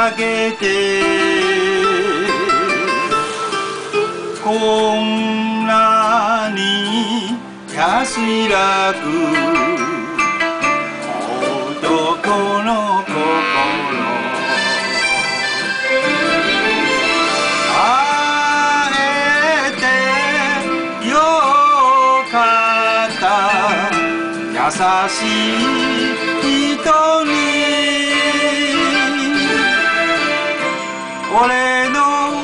かけてこんなに安らぐ男の心会えてよかった優しい人に俺の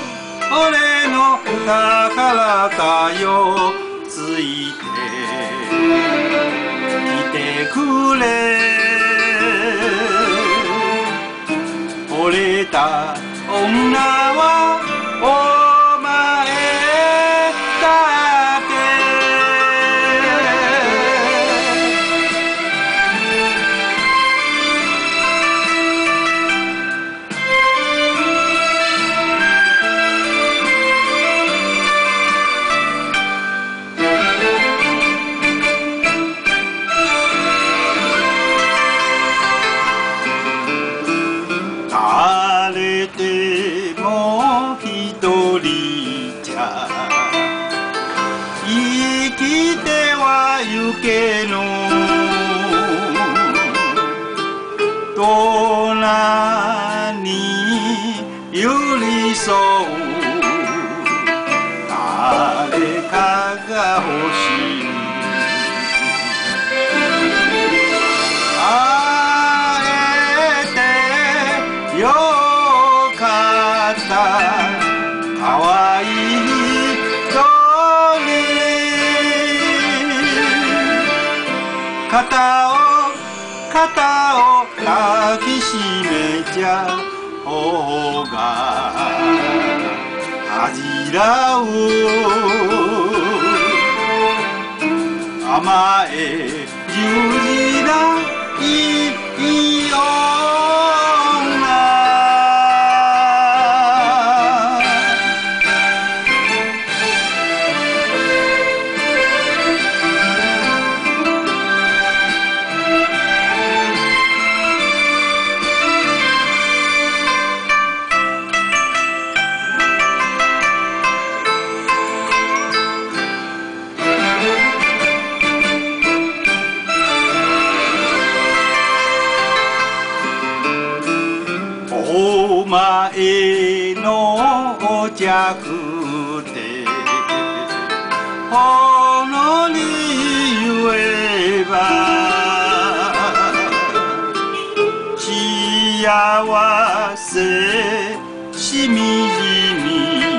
宝かよついてきてくれ惚れた女はお前だけ誰でも一人じゃ生きてはゆけぬ隣に寄り添う誰かが欲しいよかったかわいい人に肩を抱きしめちゃ方が恥じらう甘え十字ないいよお前のお着でほのに言えば幸せしみじみ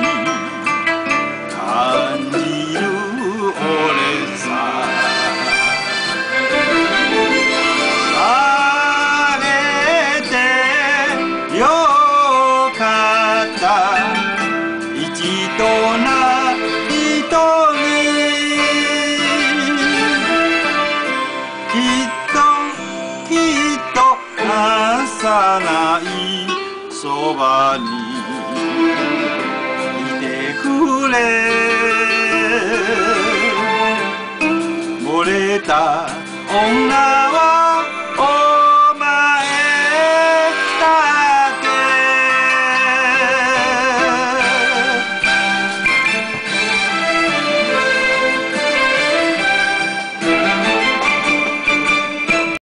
感じる俺さ一度な人にきっと朝ないそばにいてくれ漏れた女